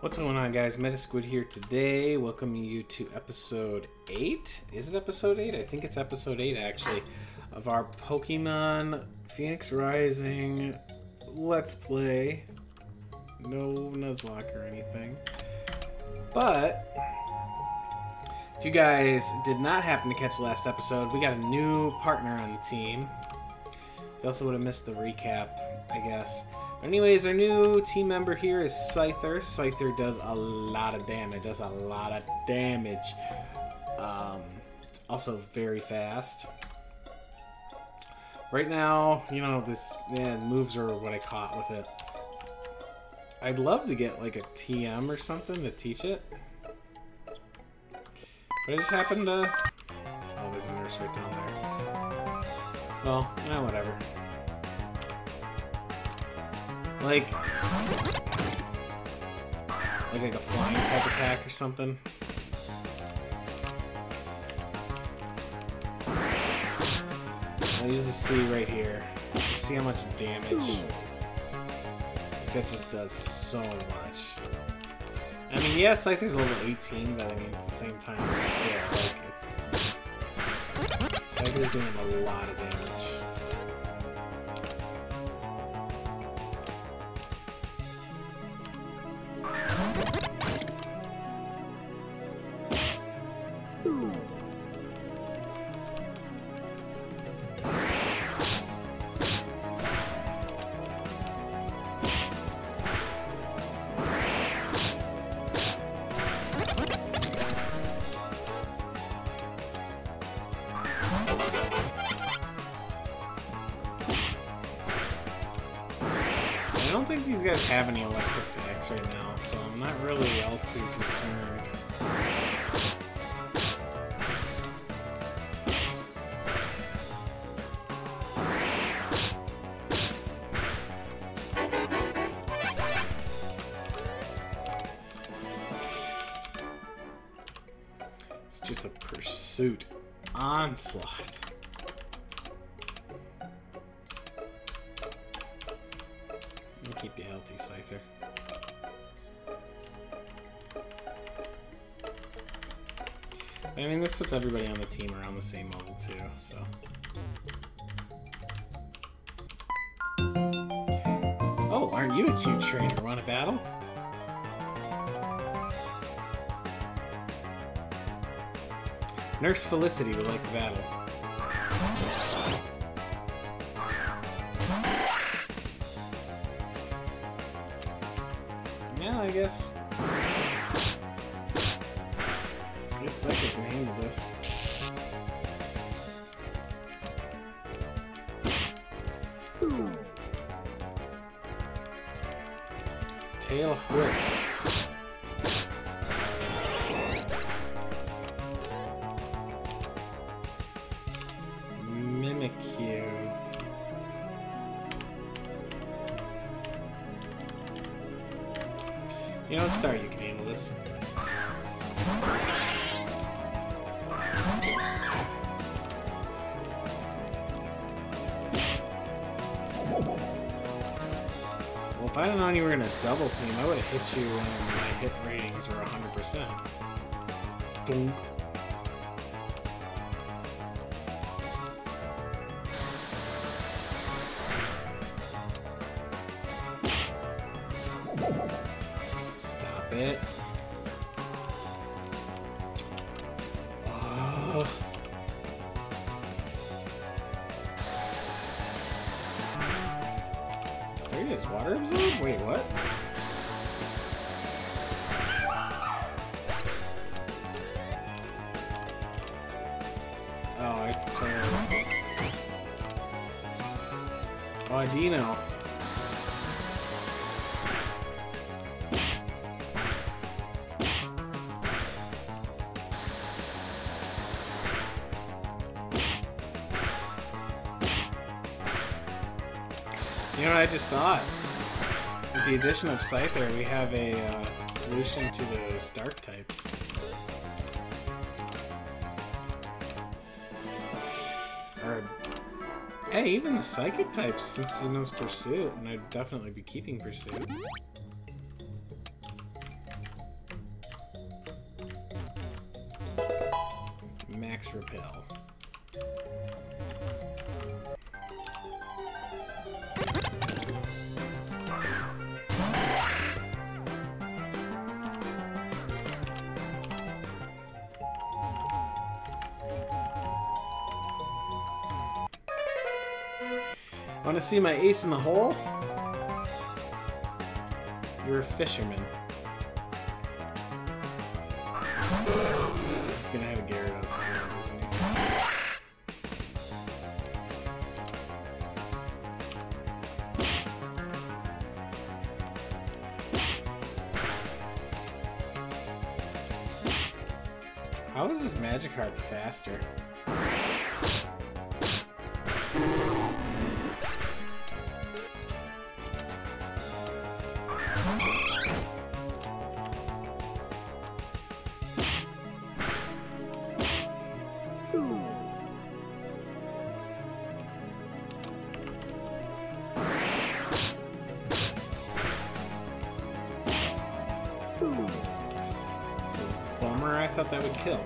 What's going on, guys? Metasquid here today, welcoming you to episode 8. Is it episode 8? I think it's episode 8 actually, of our Pokemon Phoenix Rising Let's Play. No Nuzlocke or anything. But if you guys did not happen to catch the last episode, we got a new partner on the team. You also would have missed the recap, I guess. But anyways, our new team member here is Scyther. Scyther does a lot of damage. It's also very fast. Right now, you know, moves are what I caught with it. I'd love to get like a TM or something to teach it. But I just happened to... Oh, there's a nurse right down there. Well, whatever. Like a flying type attack or something. I'll use the C right here. See how much damage. That just does so much. I mean, yes, Scyther's level 18, but I mean, at the same time, still, like, Scyther's doing a lot of damage. I don't think these guys have any electric attacks right now, so I'm not really all too concerned. It's just a pursuit onslaught. Keep you healthy, Scyther. I mean, this puts everybody on the team around the same level too, so. Oh, aren't you a cute trainer? Want to battle? Nurse Felicity would like to battle. Yeah, I guess Psychic can handle this. Tail Whip. Mimikyu. You know what, Star, you can handle this. Well, if I'd have known you were going to double team, I would have hit you when my hit ratings were 100%. Dunk. Stop it. Oh. Staria's water absorb? Wait, what? Oh, I totally... Oh, Dino. You know what I just thought? With the addition of Scyther, we have a solution to those dark types. Or, hey, even the psychic types, since he knows Pursuit, and I'd definitely be keeping Pursuit. Phoenix Repel. Want to see my ace in the hole? You're a fisherman. He's gonna have a Gyarados thing, isn't he? How is this Magikarp faster? It's a bummer. I thought that would kill.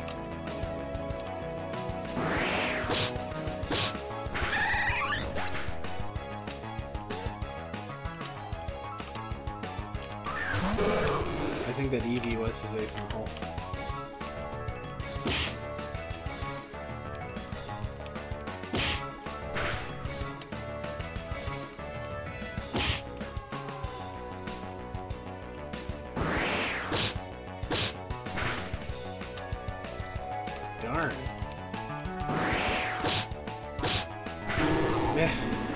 I think that Eevee was his ace in the hole. Darn. Yeah.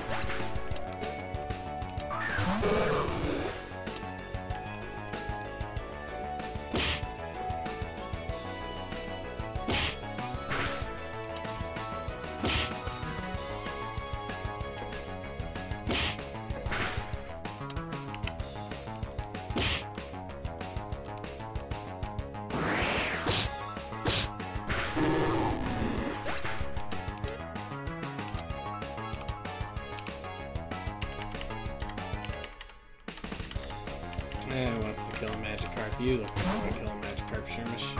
Yeah, he wants to kill a Magikarp. You look like you want to kill a Magikarp, Shermish.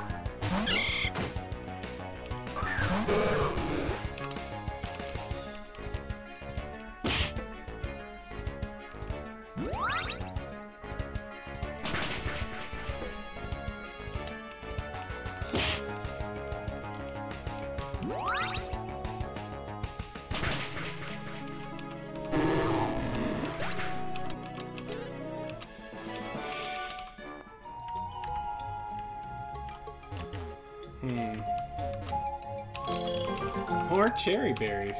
More cherry berries.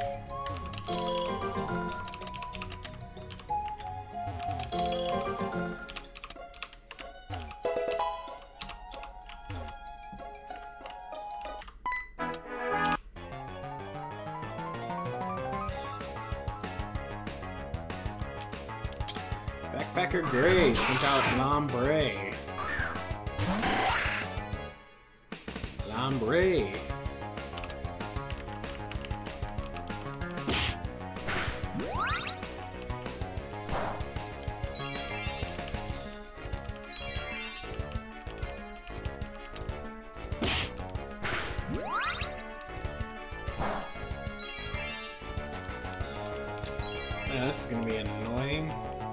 Backpacker Gray sent out Lombre. Lombre. Yeah, this is gonna be annoying.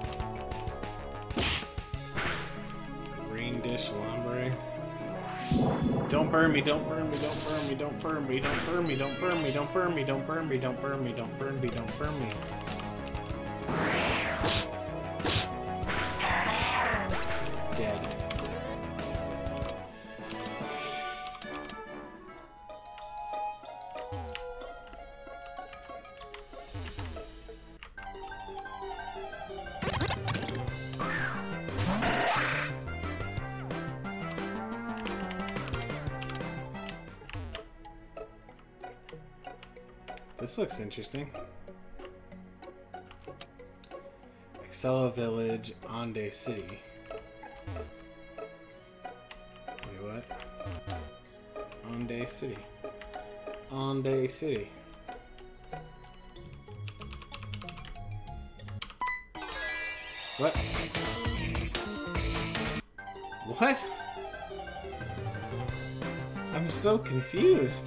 Green Dish Lombre. Don't burn me, don't burn me, don't burn me, don't burn me, don't burn me, don't burn me, don't burn me, don't burn me, don't burn me, don't burn me, don't burn me. Dead. This looks interesting. Excella Village, Onday City. Wait, what? Onday City. Onday City. What? What? I'm so confused.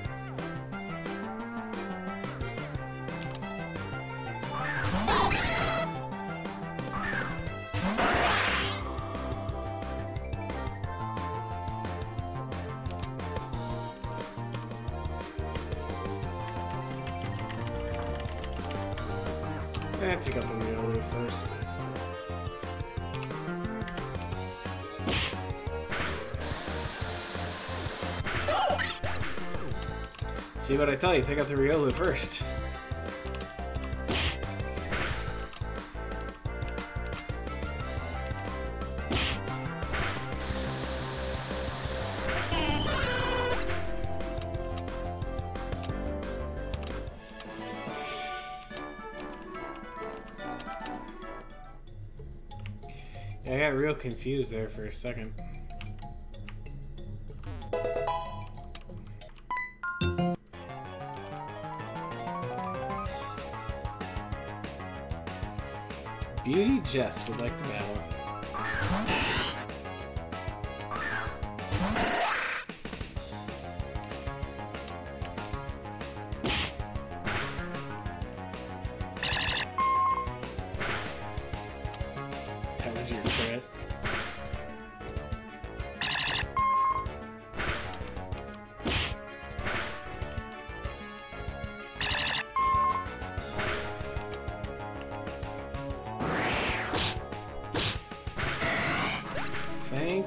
Take out the Riolu first. See what I tell you, take out the Riolu first. I got real confused there for a second. Beauty Jess would like to battle. That was your crit. Thank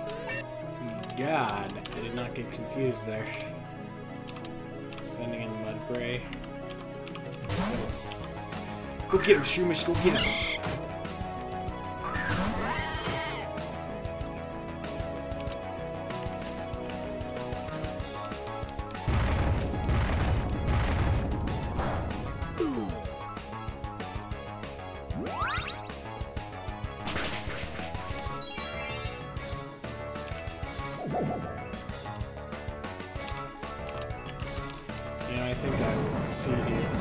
God I did not get confused there. Sending in the Mudbray. Go get him, Shroomish, go get him! Yeah, I think I will seed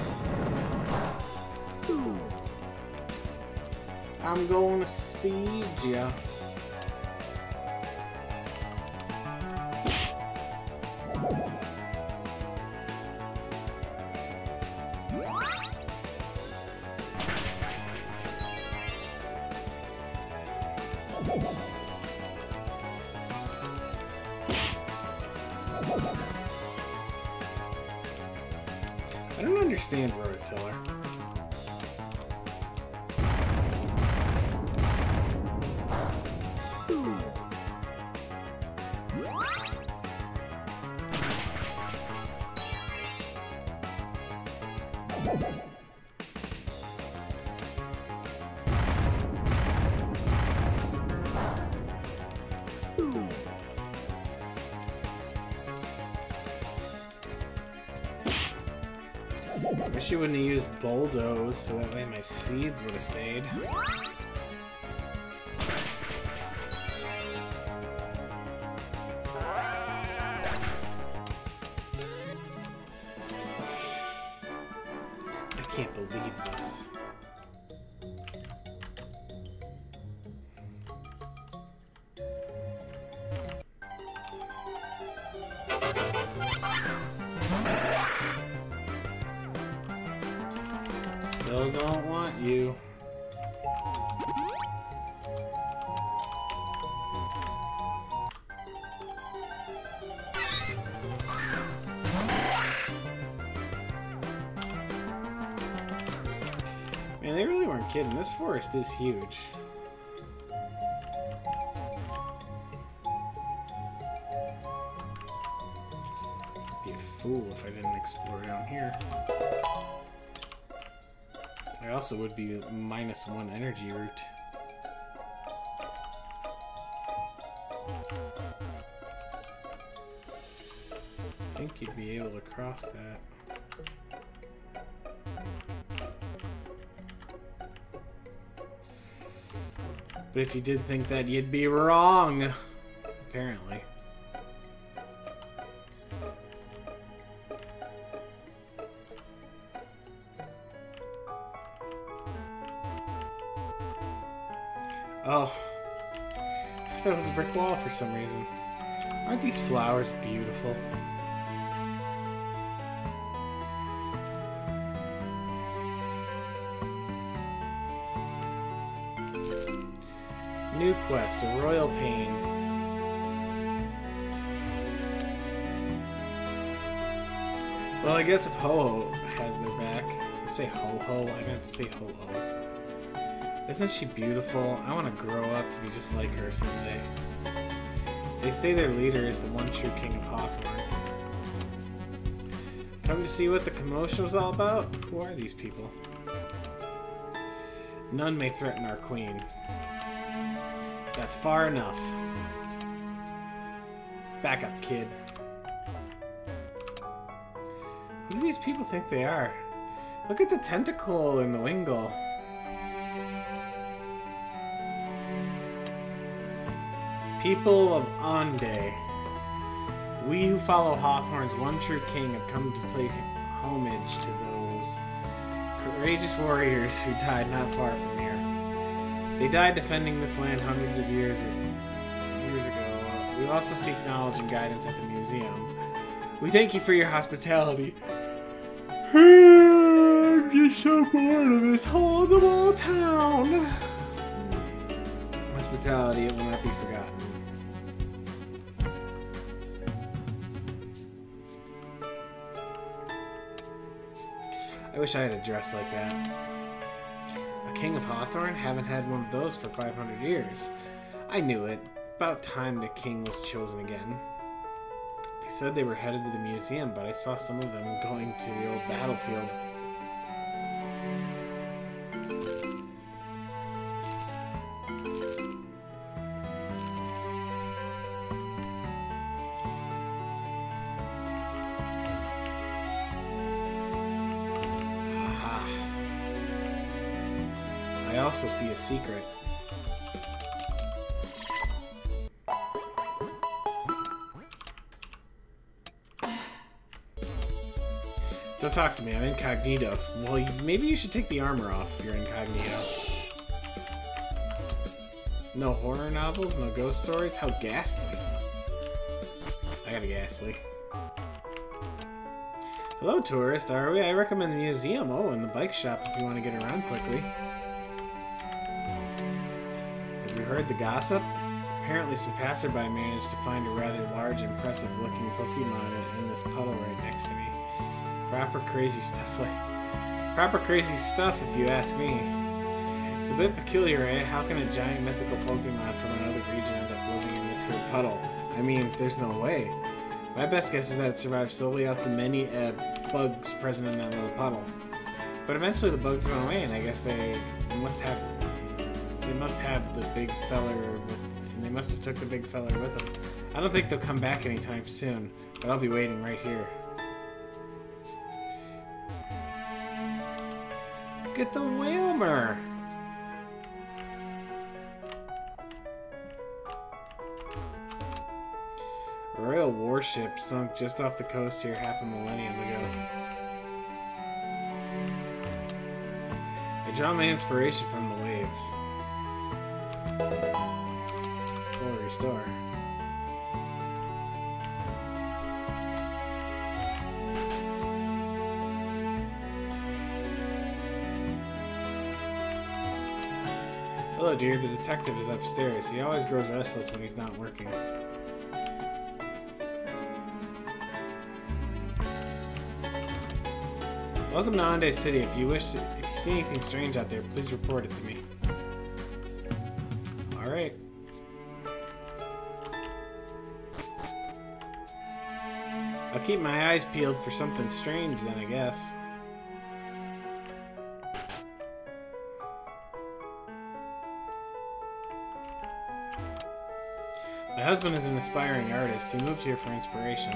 you. I'm going to siege ya. I don't understand Rototiller. I wish you wouldn't have used Bulldoze, so that way my seeds would have stayed. I can't believe this. Still don't want you. Man, they really weren't kidding. This forest is huge. I'd be a fool if I didn't explore down here. I also would be -1 energy route. I think you'd be able to cross that. But if you did think that, you'd be wrong, apparently. Oh, I thought it was a brick wall for some reason. Aren't these flowers beautiful? New quest, a royal pain. Well, I guess if Ho-Oh has their back. I say Ho-Ho, I meant to say Ho-Oh. Isn't she beautiful? I want to grow up to be just like her someday. They say their leader is the one true king of Hawthorne. Come to see what the commotion was all about? Who are these people? None may threaten our queen. That's far enough. Back up, kid. Who do these people think they are? Look at the tentacle in the Wingull. People of Onday. We who follow Hawthorne's one true king have come to pay homage to those courageous warriors who died not far from here. They died defending this land hundreds of years ago. We also seek knowledge and guidance at the museum. We thank you for your hospitality. I'm just so bored of this hole-in-the-wall town. Hospitality, it will not be forgotten. I wish I had a dress like that. A king of Hawthorne? Haven't had one of those for 500 years. I knew it. About time the king was chosen again. They said they were headed to the museum, but I saw some of them going to the old battlefield. Aha. I also see a secret. Don't talk to me, I'm incognito. Well, maybe you should take the armor off if you're incognito. No horror novels, no ghost stories? How ghastly. I got a ghastly. Hello, tourist, are we? I recommend the museum. Oh, and the bike shop if you want to get around quickly. Have you heard the gossip? Apparently some passerby managed to find a rather large, impressive-looking Pokemon in this puddle right next to me. Proper crazy stuff, if you ask me. It's a bit peculiar, eh? How can a giant mythical Pokemon from another region end up living in this here puddle? I mean, there's no way. My best guess is that it survived solely out the many bugs present in that little puddle. But eventually the bugs went away, and I guess they must have the big feller, and they must have took the big feller with them. I don't think they'll come back anytime soon, but I'll be waiting right here. Get the Wailmer! A royal warship sunk just off the coast here half a millennium ago. I draw my inspiration from the waves. Full restore. Hello, dear. The detective is upstairs. He always grows restless when he's not working. Welcome to Onday City. If you see anything strange out there, please report it to me. Alright. I'll keep my eyes peeled for something strange then, I guess. My husband is an aspiring artist. He moved here for inspiration.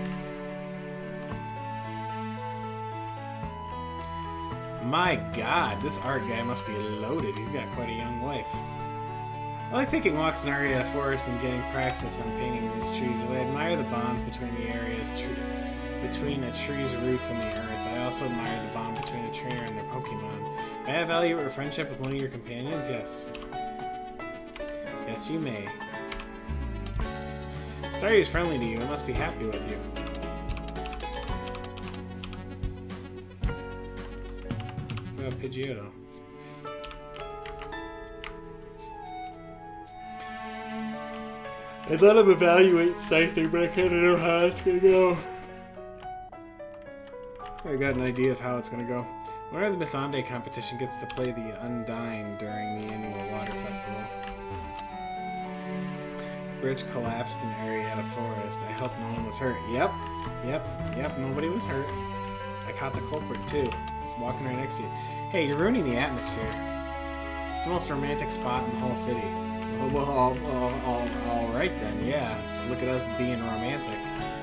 My god, this art guy must be loaded. He's got quite a young wife. I like taking walks in Arietta Forest and getting practice on painting these trees. I admire the bonds between the areas, between a tree's roots and the earth. I also admire the bond between a trainer and their Pokemon. May I value a friendship with one of your companions? Yes. Yes, you may. Staryu is friendly to you. It must be happy with you. What about Pidgeotto? I let him evaluate Scyther, but I kind of know how it's gonna go. I got an idea of how it's gonna go. Whenever the Missandei competition gets to play the Undyne during the annual water festival. Bridge collapsed in Arietta Forest. I hope no one was hurt. Yep, nobody was hurt. I caught the culprit too. He's walking right next to you. Hey, you're ruining the atmosphere. It's the most romantic spot in the whole city. Well, alright then, yeah. Let's look at us being romantic.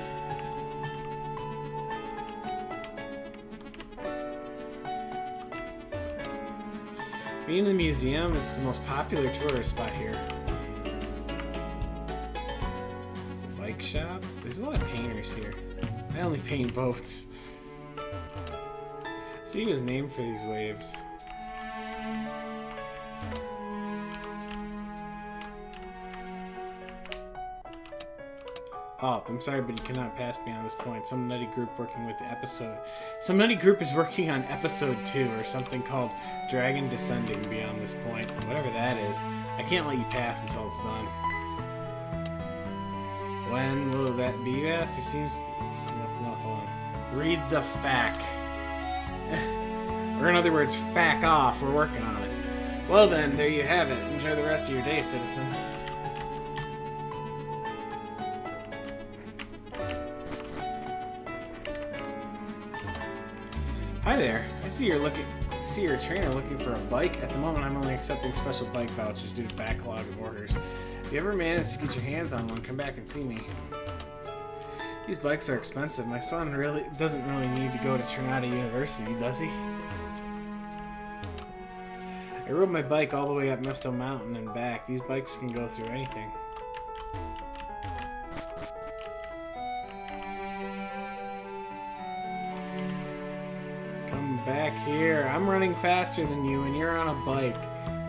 Being in the museum, it's the most popular tourist spot here. There's a bike shop. There's a lot of painters here. I only paint boats. See, he was named for these waves. Oh, I'm sorry, but you cannot pass beyond this point. Some nutty group working with the episode. Some nutty group is working on episode 2 or something called Dragon Descending beyond this point. Whatever that is. I can't let you pass until it's done. When will that be, you asked? There seems to... No, hold on. Read the FAQ. Or in other words, FAQ off. We're working on it. Well then, there you have it. Enjoy the rest of your day, citizen. Hi there. I see you're a trainer looking for a bike. At the moment, I'm only accepting special bike vouchers due to backlog of orders. If you ever manage to get your hands on one, come back and see me. These bikes are expensive. My son doesn't really need to go to Trinata University, does he? I rode my bike all the way up Misto Mountain and back. These bikes can go through anything. Back here. I'm running faster than you and you're on a bike.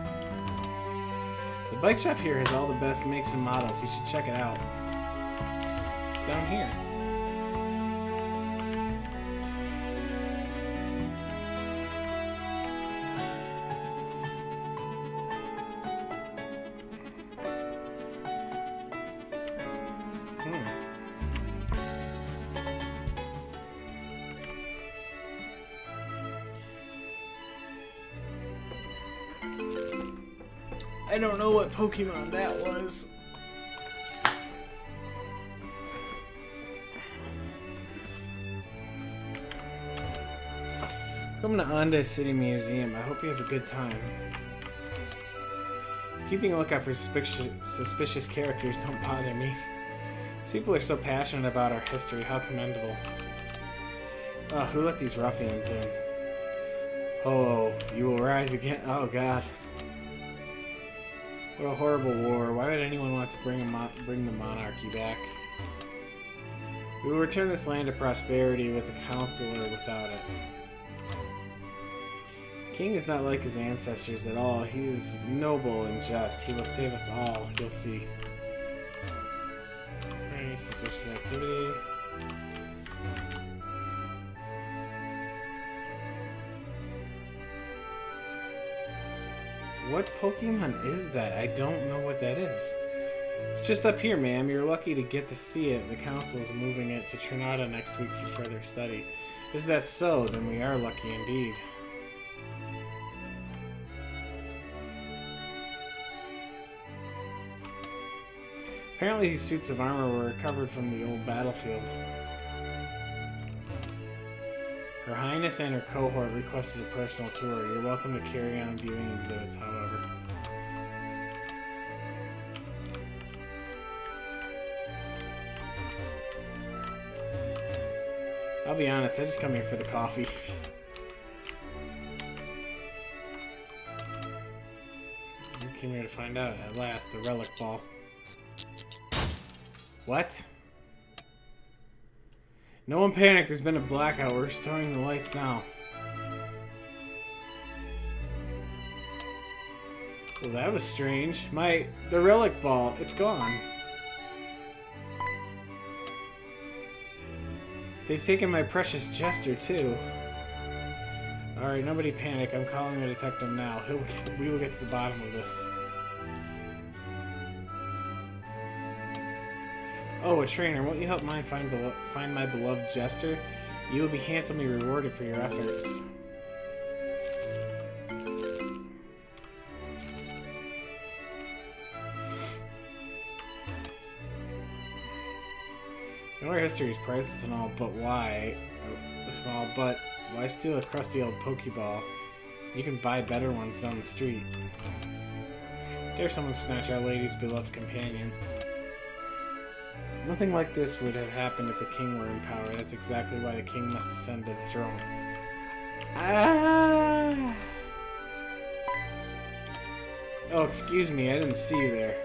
The bike shop here has all the best makes and models. You should check it out. It's down here. I don't know what Pokemon that was. Welcome to Onda City Museum. I hope you have a good time. Keeping a lookout for suspicious characters don't bother me. These people are so passionate about our history. How commendable. Oh, who let these ruffians in? Oh, you will rise again. Oh, God. What a horrible war. Why would anyone want to bring the monarchy back? We will return this land to prosperity with the council or without it. King is not like his ancestors at all. He is noble and just. He will save us all. You'll see. Any suspicious activity? What Pokemon is that? I don't know what that is. It's just up here, ma'am. You're lucky to get to see it. The council is moving it to Trinata next week for further study. Is that so? Then we are lucky indeed. Apparently these suits of armor were recovered from the old battlefield. Her Highness and her cohort requested a personal tour. You're welcome to carry on viewing exhibits, however. I'll be honest, I just come here for the coffee. I came here to find out, at last, the Relic Ball. What? No one panic, there's been a blackout. We're restoring the lights now. Well, that was strange. The Relic Ball, it's gone. They've taken my precious Jester, too. Alright, nobody panic. I'm calling the detective now. We will get to the bottom of this. Oh, a trainer. Won't you help mine find my beloved Jester? You will be handsomely rewarded for your efforts. I know our history is priceless and all, but why? But why steal a crusty old Pokeball? You can buy better ones down the street. Dare someone snatch our lady's beloved companion? Nothing like this would have happened if the king were in power. That's exactly why the king must ascend to the throne. Ah! Oh, excuse me, I didn't see you there.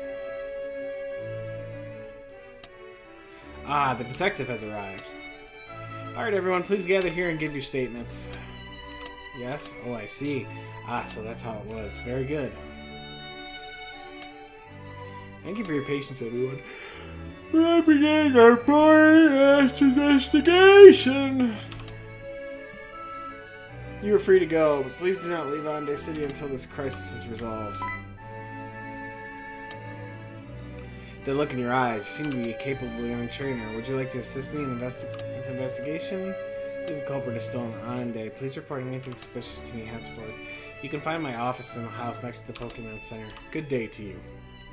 Ah, the detective has arrived. Alright, everyone, please gather here and give your statements. Yes? Oh, I see. Ah, so that's how it was. Very good. Thank you for your patience, everyone. We're beginning our boring-ass investigation. You are free to go, but please do not leave Onday City until this crisis is resolved. That look in your eyes. You seem to be a capable young trainer. Would you like to assist me in this investigation? The culprit is still in Onday. Please report anything suspicious to me henceforth. You can find my office in the house next to the Pokemon Center. Good day to you.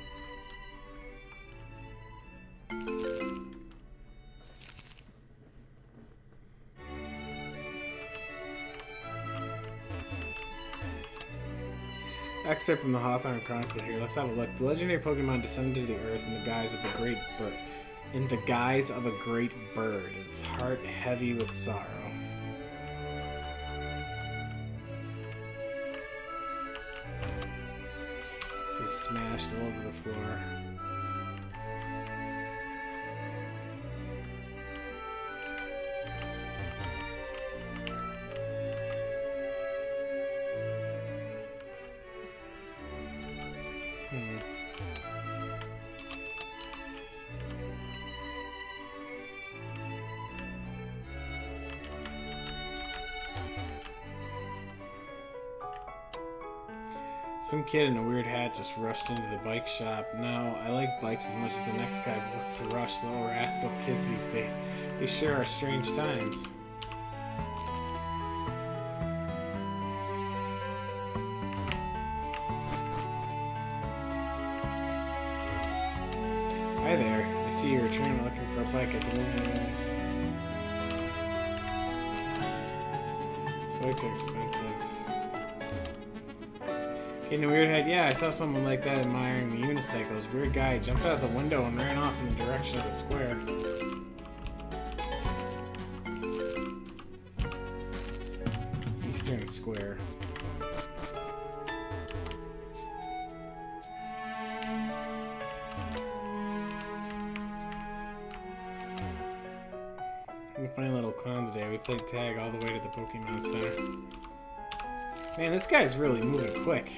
Excerpt from the Hawthorne Chronicle here. Let's have a look. The legendary Pokemon descended to the earth in the guise of a great bird. Its heart heavy with sorrow. So smashed all over the floor. Some kid in a weird hat just rushed into the bike shop. Now, I like bikes as much as the next guy, but what's the rush? The little rascal kids these days. They sure are strange times. Hi there. I see you're a trainer looking for a bike at the Luminous. These bikes are expensive. Getting a weird head. Yeah, I saw someone like that admiring the unicycles. Weird guy jumped out of the window and ran off in the direction of the square. Eastern Square. I'm a funny little clown today. We played tag all the way to the Pokemon Center. Man, this guy's really moving quick.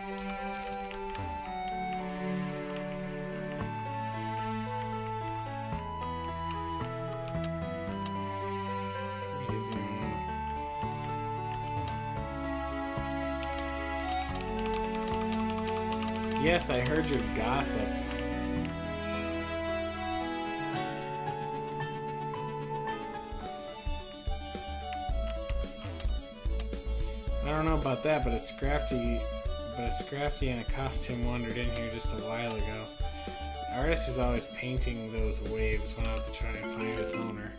Yes, I heard your gossip. I don't know about that, but a Scrafty in a costume wandered in here just a while ago. The artist who's always painting those waves went out to try and find its owner.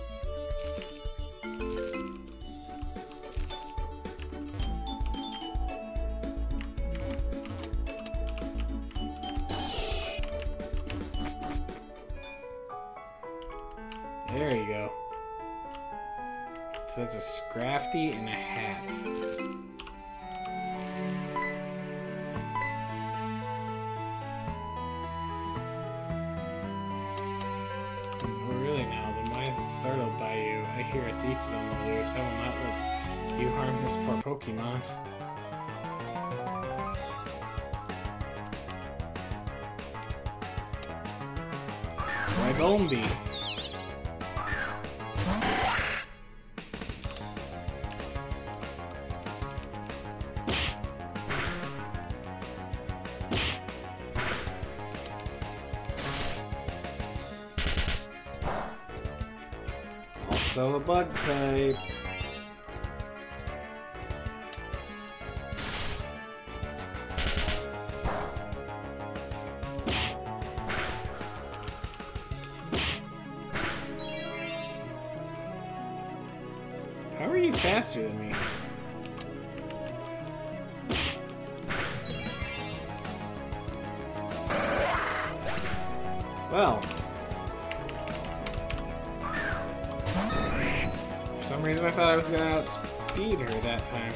There you go. So that's a Scrafty and a hat. Oh, really now? Then why is it startled by you? I hear a thief is on the loose. I will not let you harm this poor Pokemon. Why Bombi? also a bug type. How are you faster than me? Well, for some reason I thought I was gonna outspeed her that time.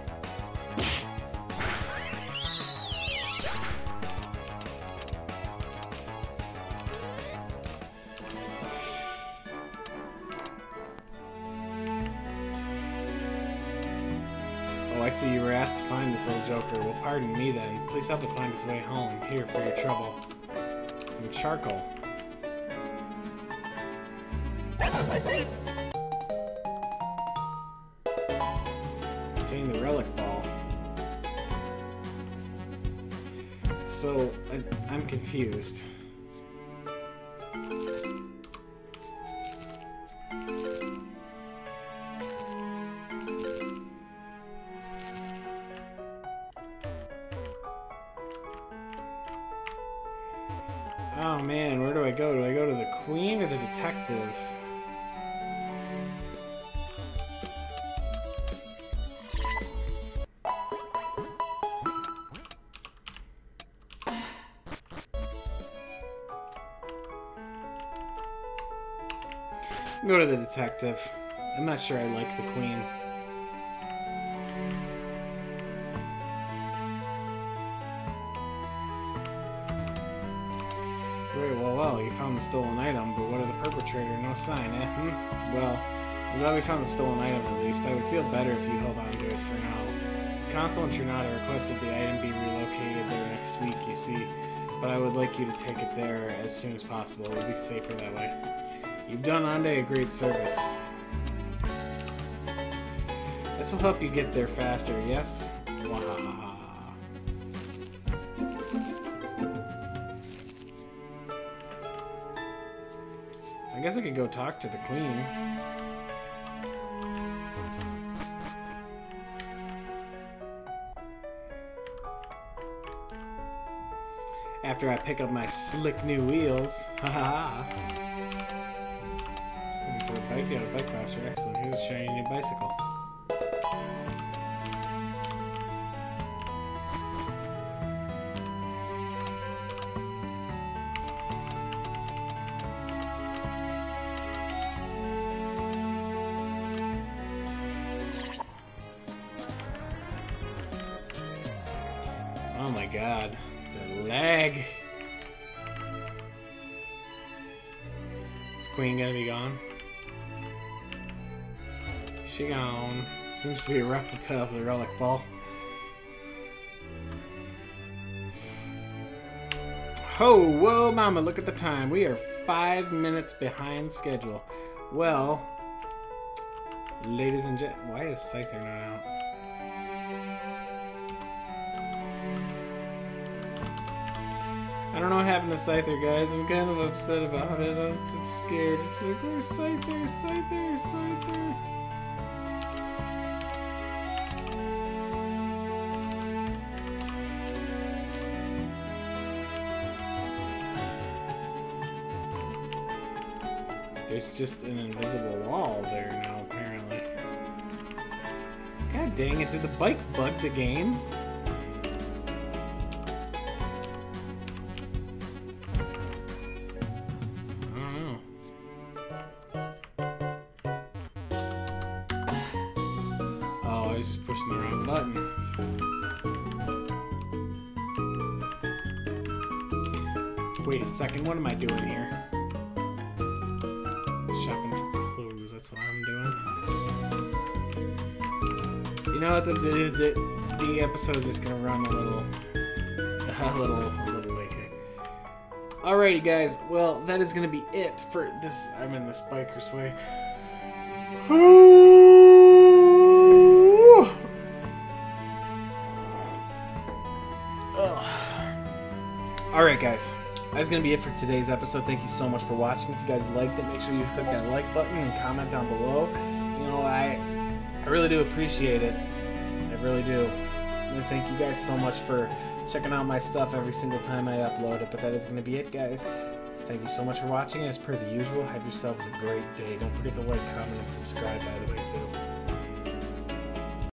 Oh, I see you were asked to find this little joker. Well, pardon me then. Please help it find its way home. Here for your trouble. Some charcoal. Obtain the relic ball. So, I'm confused. Oh man, where do I go? Do I go to the queen or the detective? Go to the detective. I'm not sure I like the queen. Very well, you found the stolen item, but what of the perpetrator? No sign, eh? Well, I'm glad we found the stolen item at least. I would feel better if you held on to it for now. The Consul and Trinata requested the item be relocated there next week, you see, but I would like you to take it there as soon as possible. It would be safer that way. You've done Ande a great service. This will help you get there faster, yes? Wahahaha. I guess I could go talk to the queen. After I pick up my slick new wheels. Haha. For a bike, you got a bike faster. Excellent. Here's a shiny new bicycle. Oh my god, the lag. Is Queen gonna be gone? She gone. Seems to be a replica of the relic ball. Oh, whoa, mama, look at the time. We are 5 minutes behind schedule. Well, ladies and gentlemen, why is Scyther not out? I don't know what happened to Scyther, guys. I'm kind of upset about it. I'm so scared. It's like, where's Scyther? Scyther? Scyther? There's just an invisible wall there now, apparently. God dang it, did the bike bug the game? Oh, I was just pushing the wrong button. Wait a second, what am I doing here? Shopping for clothes, that's what I'm doing. You know what, the episode's just gonna run a little late here. Alrighty guys, well that is gonna be it for this. I'm in this biker's way. Alright guys, that's going to be it for today's episode. Thank you so much for watching. If you guys liked it, make sure you click that like button and comment down below. You know, I really do appreciate it. I really do. And thank you guys so much for checking out my stuff every single time I upload it. But that is going to be it, guys. Thank you so much for watching. As per the usual, have yourselves a great day. Don't forget to like, comment, and subscribe, by the way, too.